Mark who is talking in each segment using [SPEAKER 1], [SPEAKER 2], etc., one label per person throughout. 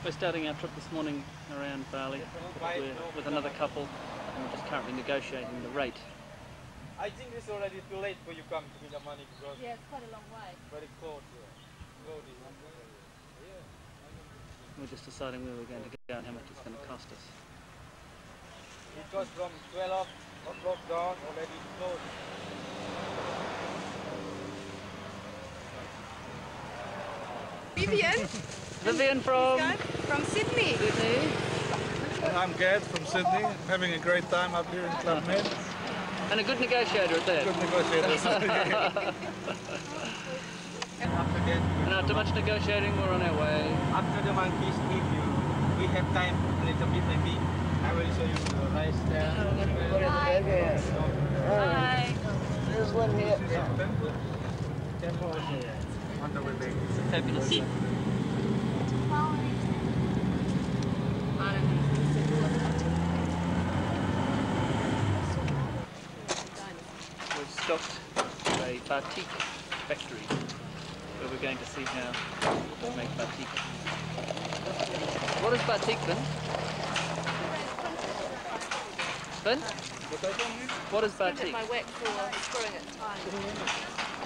[SPEAKER 1] We're starting our trip this morning around Bali. We're with another couple and we're just currently negotiating the rate.
[SPEAKER 2] I think it's already too late for you come to me the money because
[SPEAKER 3] yeah, it's quite a long way.
[SPEAKER 2] Very cold,
[SPEAKER 1] We're just deciding where we're going to go and how much it's going to cost us.
[SPEAKER 2] Because from 12 o'clock down already closed.
[SPEAKER 3] Vivian?
[SPEAKER 1] Vivian from
[SPEAKER 3] Sydney.
[SPEAKER 4] I'm Gad from Sydney, having a great time up here in Club Med.
[SPEAKER 1] And a good negotiator at that.
[SPEAKER 4] Good negotiator.
[SPEAKER 1] And after much negotiating, we're on our way.
[SPEAKER 2] After the monkeys leave you, we have time a little bit maybe. I will show you the rice there.
[SPEAKER 3] Hi.
[SPEAKER 1] There's one here.
[SPEAKER 2] Temple here. On the way back.
[SPEAKER 1] It's a fabulous scene. We've stopped a batik factory where we're going to see how they make batik. What is batik, Vin? Vin? What is batik?
[SPEAKER 3] My wax for screwing it tight.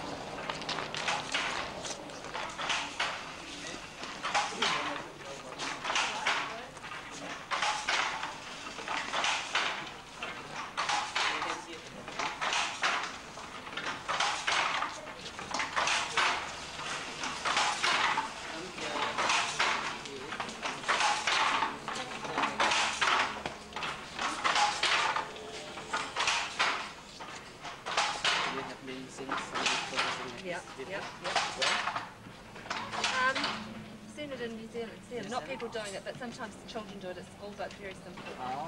[SPEAKER 3] Seen it in New Zealand. Not people doing it, but sometimes the children do it at school, but very simple.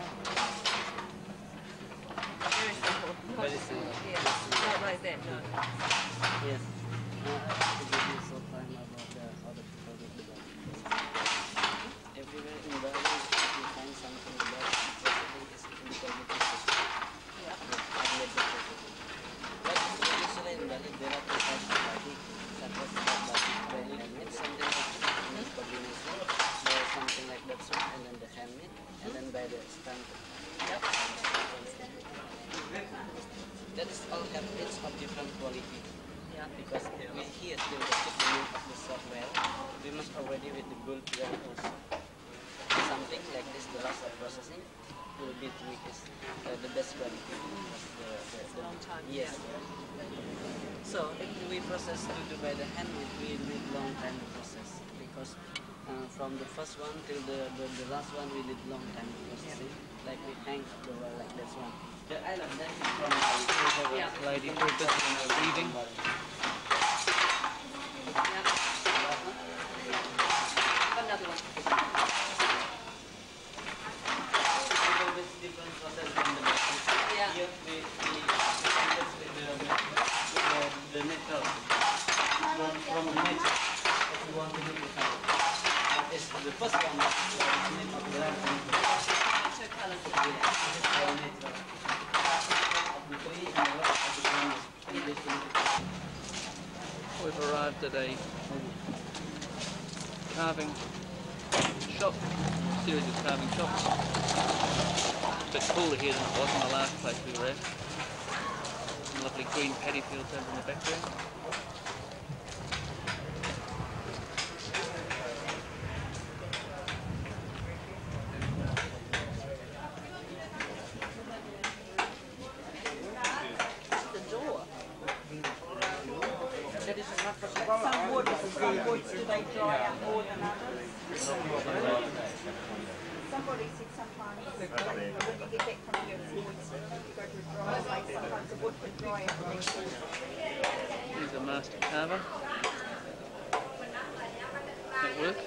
[SPEAKER 3] Very simple.
[SPEAKER 5] Very simple.
[SPEAKER 3] Yeah, not like that, no.
[SPEAKER 5] Yes. To give you some time about how the people do that. Everywhere in Bali, if you find something about processing, is indicated processing.
[SPEAKER 3] Yeah.
[SPEAKER 5] But usually in Bali, there are two types of batik. That was batik by handmade, something like combination. There is something like that one, and then the handmade, and then by the stamp.
[SPEAKER 3] Yep.
[SPEAKER 5] That is all handmade of different quality.
[SPEAKER 3] Yeah.
[SPEAKER 5] Because we here still the technique of the software, we must already with the gold well also. Something like this, the last of processing will be to make this the best quality.
[SPEAKER 3] A long time.
[SPEAKER 5] Yes. So if we process to do by the hand, we need long time to process because from the first one till the last one we need long time to processing. Like we hang the wire like this one. The island that is from
[SPEAKER 1] The lady purpose weaving.
[SPEAKER 3] Another one.
[SPEAKER 5] different process from the batik.
[SPEAKER 3] Yeah.
[SPEAKER 5] Here we process with the metal from the nature. If you want to do it, that is the first one. Made of the
[SPEAKER 3] Two colours.
[SPEAKER 5] this is our natural. Of the tree and the rest of the plant.
[SPEAKER 1] We've arrived at a carving shop, series of carving shops. It's a bit cooler here than it was in the last place we were at. Some lovely green paddy fields over in the background.
[SPEAKER 6] Some woods do they dry out more than others? Somebody said sometimes when you get back from your woods, you go to a dry place, sometimes the wood can dry out the next day.
[SPEAKER 1] Here's a master carver. That work?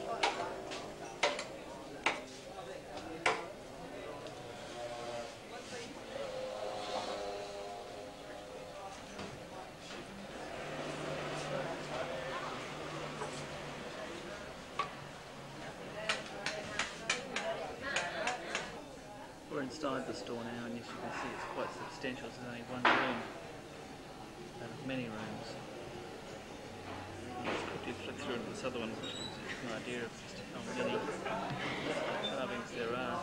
[SPEAKER 1] We're inside the store now, and as you can see it's quite substantial. There's only one room out of many rooms. It's quickly flick through into this other one, which gives you an idea of just how many carvings there are.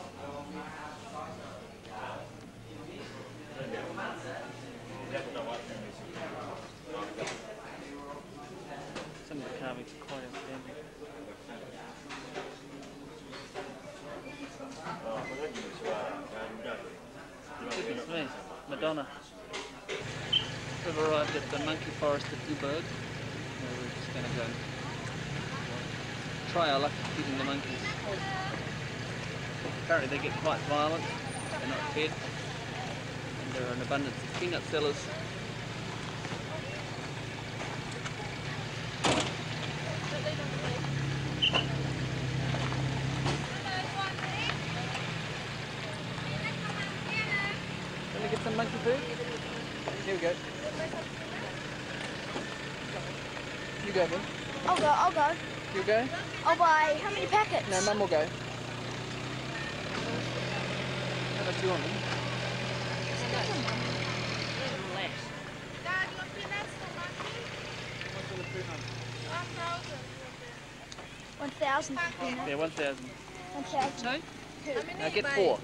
[SPEAKER 1] Some of the carvings are quite outstanding. Goodness me, Madonna. We've arrived at the monkey forest at Uberg. We're just going to go and try our luck feeding the monkeys. Apparently they get quite violent, they're not fed, and there are an abundance of peanut sellers. Can we get some monkey food? Here we go. You go, Ben.
[SPEAKER 7] I'll go.
[SPEAKER 1] You go?
[SPEAKER 7] I'll buy how many packets?
[SPEAKER 1] No, Mum will go. How much do you want, man?
[SPEAKER 7] Dad, you want peanuts for monkey?
[SPEAKER 4] What's in the peanut?
[SPEAKER 7] 1,000 for peanuts.
[SPEAKER 1] Yeah, 1,000.
[SPEAKER 7] 1,000.
[SPEAKER 1] Two? Now get 4.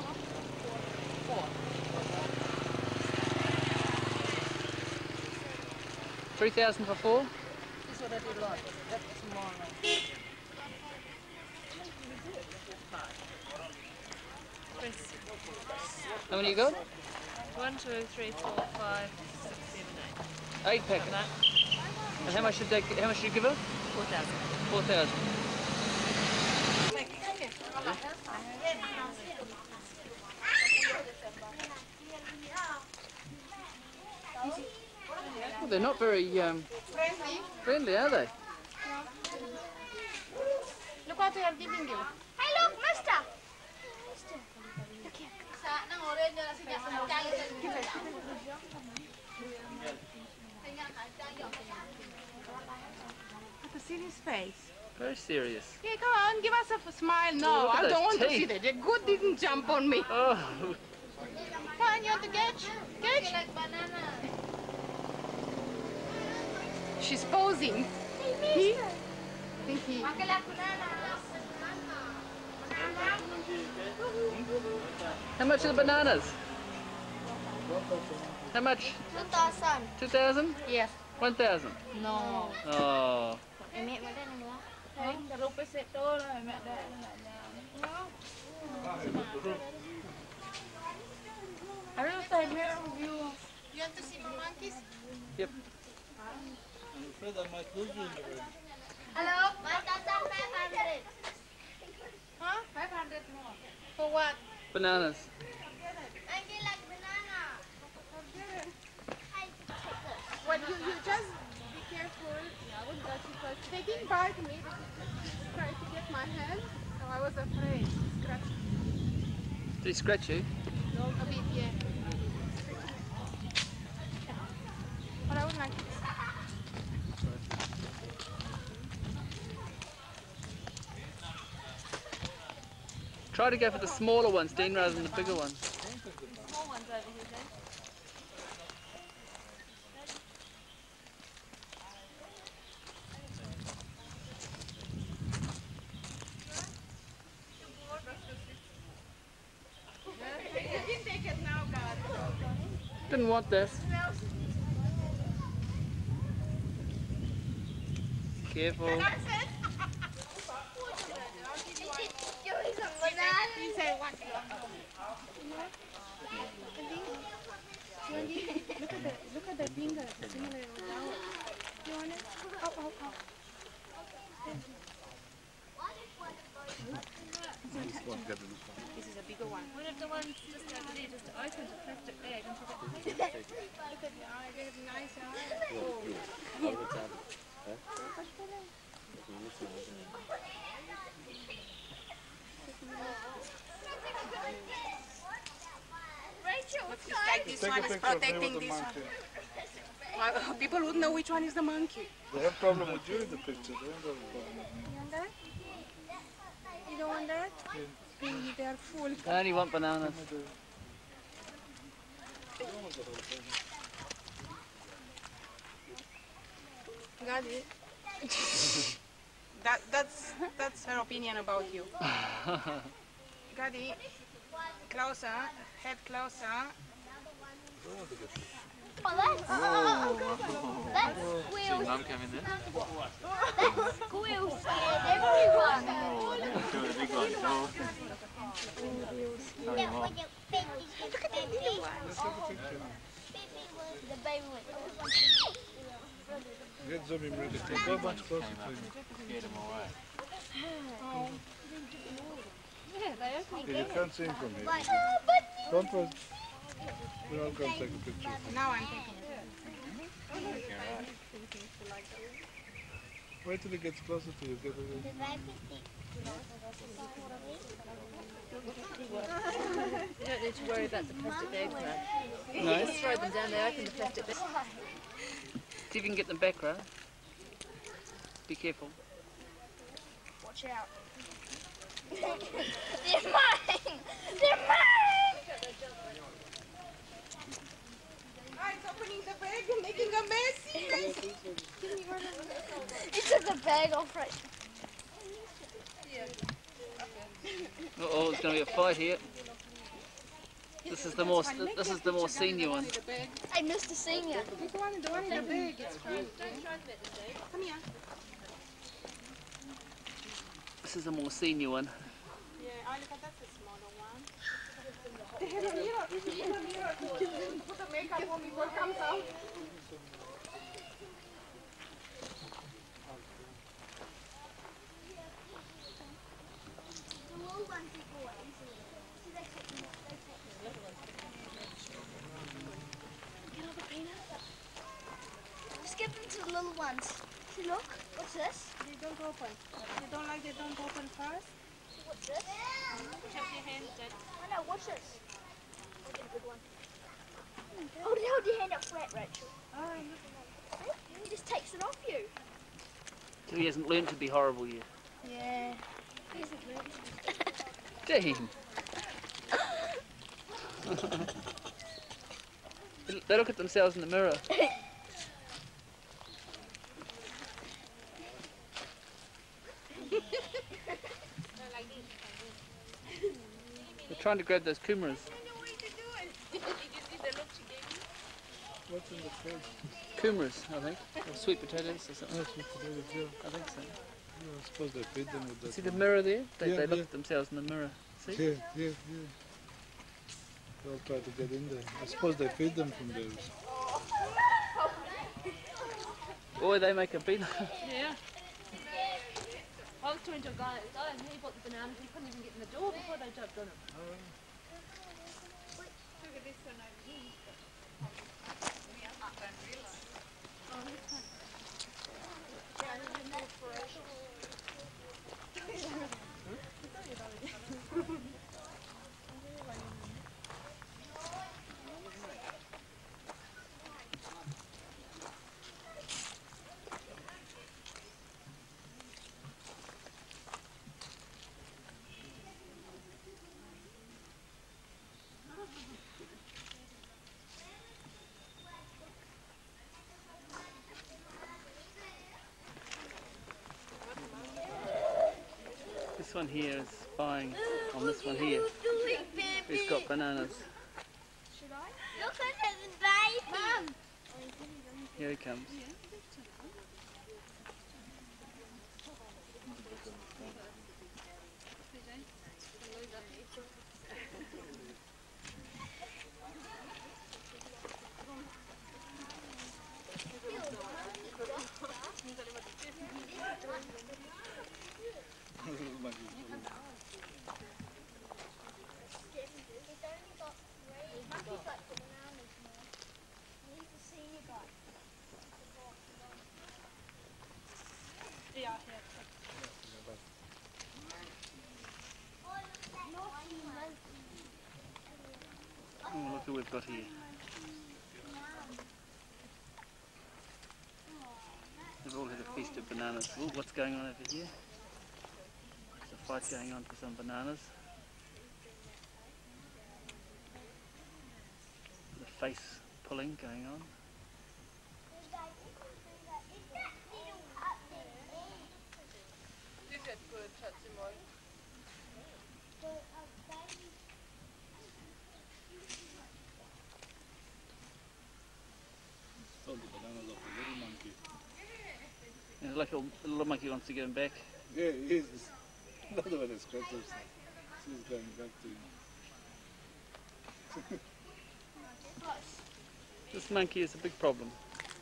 [SPEAKER 1] 3,000 for 4?
[SPEAKER 5] This is what I did like. That's tomorrow.
[SPEAKER 1] How many you got?
[SPEAKER 3] 1, 2, 3, 4, 5, 6, 7, 8.
[SPEAKER 1] 8 packets. And how much did they? How much did you give her?
[SPEAKER 3] 4,000.
[SPEAKER 1] 4,000. Well, they're not very friendly, are they?
[SPEAKER 7] Look what they are giving you. Hey, look, mister.
[SPEAKER 6] Have a serious face.
[SPEAKER 1] Very serious.
[SPEAKER 6] Yeah, go on, give us a smile. No,
[SPEAKER 1] Look at
[SPEAKER 6] I
[SPEAKER 1] those
[SPEAKER 6] don't want to
[SPEAKER 1] teeth.
[SPEAKER 6] see that. The good didn't jump on me.
[SPEAKER 1] Oh,
[SPEAKER 6] Come on, you want to catch? Catch? She's posing. He? I think he.
[SPEAKER 1] how much are the bananas? How much?
[SPEAKER 7] 2,000.
[SPEAKER 1] 2,000?
[SPEAKER 6] Yes.
[SPEAKER 1] 1,000?
[SPEAKER 6] No.
[SPEAKER 1] Oh.
[SPEAKER 7] Mẹ mới đây này nữa.
[SPEAKER 6] I don't say more of you. You want to see my monkeys?
[SPEAKER 1] Yep.
[SPEAKER 4] I'm afraid I might lose you in the rain.
[SPEAKER 7] Hello, 1,500.
[SPEAKER 6] Huh? 500 more. For what?
[SPEAKER 1] Bananas.
[SPEAKER 7] I feel like banana.
[SPEAKER 6] Well, you just be careful. I wouldn't touch you first. They didn't bite me. They just tried to get my hand. So I was afraid. Scratch
[SPEAKER 1] Did he scratch you?
[SPEAKER 6] a bit, yeah. But I would like this.
[SPEAKER 1] Try to go for the smaller ones, Dean, rather than the bigger ones.
[SPEAKER 3] Small ones over here, Dave.
[SPEAKER 6] You can take it now, God.
[SPEAKER 1] Didn't want this. Careful.
[SPEAKER 7] Give me some banana.
[SPEAKER 6] You say what? Look at the finger. Similar. You want it? Oh. This is a bigger one.
[SPEAKER 3] One of the ones just over there, just opened a plastic bag and took it.
[SPEAKER 6] Look at the eye. They have nice eyes.
[SPEAKER 7] Rachel,
[SPEAKER 6] It's like this
[SPEAKER 4] Take
[SPEAKER 6] one
[SPEAKER 4] a
[SPEAKER 6] is
[SPEAKER 4] picture of me
[SPEAKER 6] protecting
[SPEAKER 4] with the
[SPEAKER 6] this one.
[SPEAKER 4] monkey.
[SPEAKER 6] People would know which one is the monkey.
[SPEAKER 4] They have problem with you in the picture. They don't have a problem with me.
[SPEAKER 6] You want that? You don't want that? They are full.
[SPEAKER 1] I only want bananas.
[SPEAKER 6] Got it. That's her opinion about you. Gaddy, closer, head closer.
[SPEAKER 7] Oh, that's squeals.
[SPEAKER 1] Mum come in there?
[SPEAKER 7] That squeals scared everyone.
[SPEAKER 1] Do a big one.
[SPEAKER 7] Yeah, when you baby, the baby went.
[SPEAKER 4] Get Zombie ready to go much closer to him.
[SPEAKER 1] Scared him away.
[SPEAKER 3] Yeah, they open.
[SPEAKER 4] Yeah, you can't see him from here. Don't put. We're all going to take a picture.
[SPEAKER 6] Now I'm taking it.
[SPEAKER 4] Wait till he gets closer to you. Get away.
[SPEAKER 3] You don't need to worry about the plastic bags, though.
[SPEAKER 1] No.
[SPEAKER 3] Just throw them down there, open the plastic bag.
[SPEAKER 1] See if you can get them back, right? Be careful.
[SPEAKER 7] Watch out. They're mine! They're mine!
[SPEAKER 6] It's opening the bag and making a mess.
[SPEAKER 7] He took the bag off right.
[SPEAKER 1] Oh, there's going to be a fight here. This is the more senior one.
[SPEAKER 7] Hey, Mr. Senior.
[SPEAKER 6] The one in the bag. It's fine. Come here.
[SPEAKER 1] This is the more senior one.
[SPEAKER 6] Yeah, I look at that's a smaller one. They have a mirror. Put the makeup on before it comes out.
[SPEAKER 7] The little ones is more easily. See, they take them off. Get all the peanuts. Just give them to the little ones. See, look. What's this?
[SPEAKER 6] They don't open. They don't like they don't open first.
[SPEAKER 7] What's this?
[SPEAKER 6] Check your hands, Dad.
[SPEAKER 7] Oh no, what's this? I'll get a good one. Hold your hand up flat, Rachel.
[SPEAKER 6] Oh,
[SPEAKER 7] He just takes it off you.
[SPEAKER 1] So he hasn't learned to be horrible yet.
[SPEAKER 7] Yeah. He isn't really.
[SPEAKER 1] Damn. They look at themselves in the mirror. They're trying to grab those kumaras.
[SPEAKER 4] What's in the fridge?
[SPEAKER 1] Kumaras, I think. Or sweet potatoes or something.
[SPEAKER 4] Oh, sweet potatoes, yeah.
[SPEAKER 1] I think so.
[SPEAKER 4] Yeah, I suppose they feed them with that.
[SPEAKER 1] See the mirror there? They
[SPEAKER 4] Yeah,
[SPEAKER 1] look
[SPEAKER 4] yeah.
[SPEAKER 1] at themselves in the mirror. See?
[SPEAKER 4] Yeah, yeah, yeah. They'll try to get in there. I suppose they feed them from those.
[SPEAKER 1] Or they make a beeline.
[SPEAKER 3] Yeah. I was talking to a guy and he bought the bananas and he couldn't even get in the door before they jumped on him.
[SPEAKER 1] This one here is spying on this one here. Who's got bananas?
[SPEAKER 7] Look at the baby. Mom.
[SPEAKER 1] Here he comes. Oh, look who we've got here. They've all had a feast of bananas. Ooh, what's going on over here? There's a fight going on for some bananas. The face pulling going on.
[SPEAKER 4] Told the bananas off the little monkey.
[SPEAKER 1] And like a little monkey wants to get him back.
[SPEAKER 4] Yeah, he is. Another one that scratched us. She's going back to him.
[SPEAKER 1] This monkey is a big problem.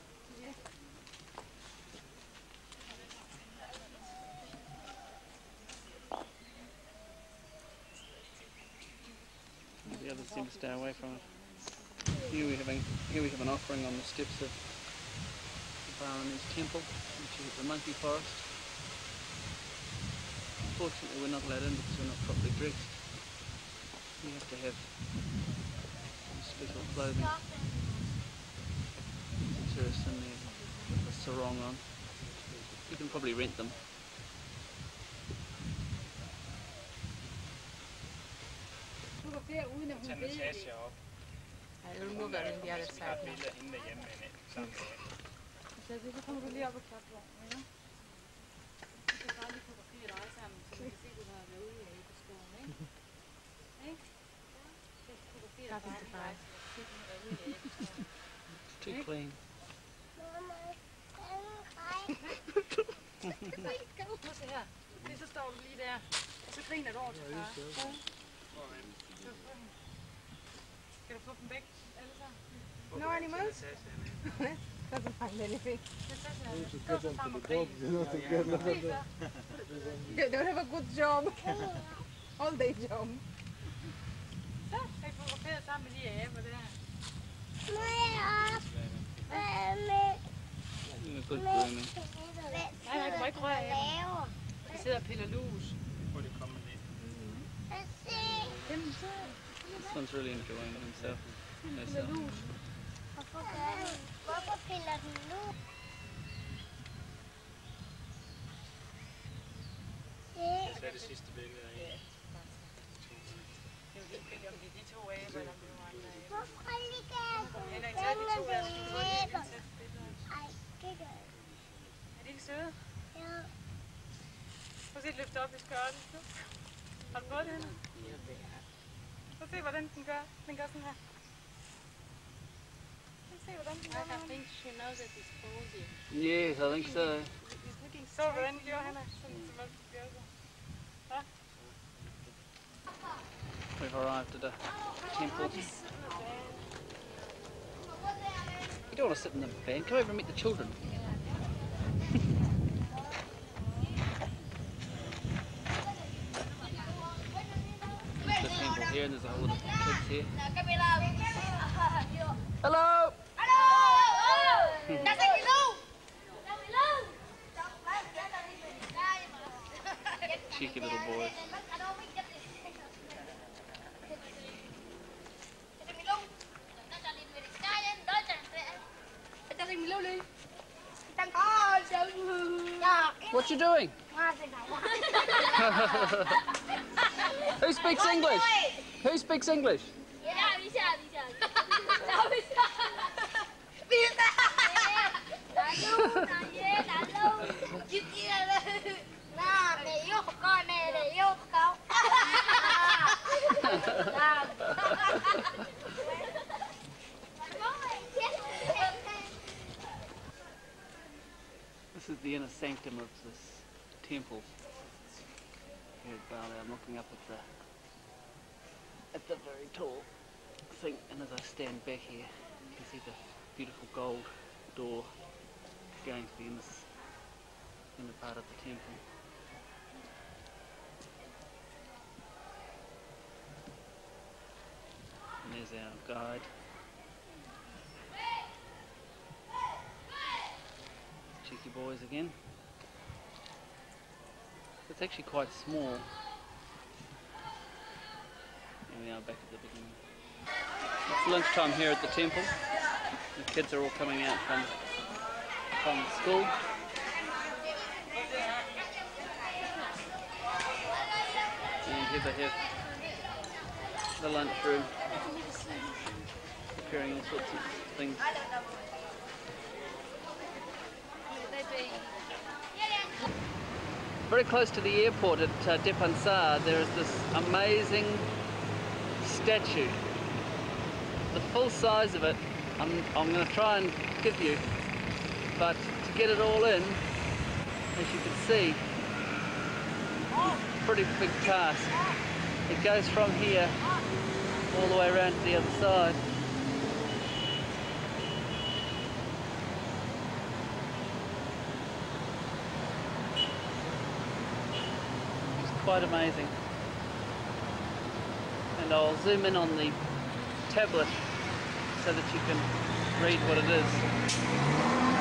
[SPEAKER 1] The others seem to stay away from it. Here we have an offering on the steps of the Baroness Temple, which is the monkey forest. Unfortunately, we're not allowed in because we're not properly dressed. You have to have some special clothing. Tourists in there with a sarong on. You can probably rent them.
[SPEAKER 2] Tag Natasha op.
[SPEAKER 6] I will move her in the other
[SPEAKER 2] Hvis vi har
[SPEAKER 6] side now.
[SPEAKER 2] billeder af hende derhjemme med en sammen med hende.
[SPEAKER 3] Så så kommer du lige op og klapper vognen, ja? Så kan bare lige fotografere dig sammen, så man kan se, at du har været ude i skoven, ikke? Ikke? Så fotografere dig bare, så du har været ude i skoven.
[SPEAKER 1] It's too clean.
[SPEAKER 3] Prøv at se her. Lige så står du lige der, og så griner du over til far. Skal du få dem væk, alle sammen?
[SPEAKER 6] No animals? Doesn't find anything.
[SPEAKER 4] We should get them for the dogs, you know, to get them.
[SPEAKER 6] They don't have a good job. All day job.
[SPEAKER 3] Så kan I fotografere sammen med de aber der.
[SPEAKER 1] Good grooming.
[SPEAKER 3] Nej, du må ikke røre af dem. De sidder og piller lus.
[SPEAKER 2] Hvor det kommer lidt.
[SPEAKER 1] This one's really enjoying himself.
[SPEAKER 3] Piller lus.
[SPEAKER 7] Hvorfor piller den nu?
[SPEAKER 2] Så er det sidste billede af hende.
[SPEAKER 3] Det er jo ligegyldigt, om det er de to aber, eller om det er nogle andre aber.
[SPEAKER 7] Hvorfor ligger
[SPEAKER 3] Eller ikke tage de to aber, så kan du godt lide at sætte billeder.
[SPEAKER 7] Ej, det gør jeg.
[SPEAKER 3] Er de ikke søde?
[SPEAKER 7] Ja.
[SPEAKER 3] Prøv at se, løfte op i skørten. Har du fået det henne? Prøv at se, hvordan den gør. Den gør sådan her. Prøv at se, hvordan den gør.
[SPEAKER 7] I think she knows that it's cozy.
[SPEAKER 1] Yes, I think so.
[SPEAKER 3] Så du, hvordan den gjorde henne? Sådan som man gør så. Hva?
[SPEAKER 1] We've arrived at a temple. You don't want to sit in the van. Come over and meet the children. There's the temple here, and there's a whole lot of kids here. Hello! Cheeky little boys. What you doing? Who speaks English? Who speaks English? This is the inner sanctum of this temple here at Bali. I'm looking up at the very tall thing, and as I stand back here, you can see the beautiful gold door going to the inner part of the temple. And there's our guide. Cheeky boys again. It's actually quite small. Here we are back at the beginning. It's lunchtime here at the temple. The kids are all coming out from school. And here they have the lunchroom, preparing all sorts of things. very close to the airport at Depensar, there is this amazing statue. The full size of it, I'm going to try and give you, but to get it all in, as you can see, pretty big task. It goes from here all the way around to the other side. It's quite amazing. And I'll zoom in on the tablet so that you can read what it is.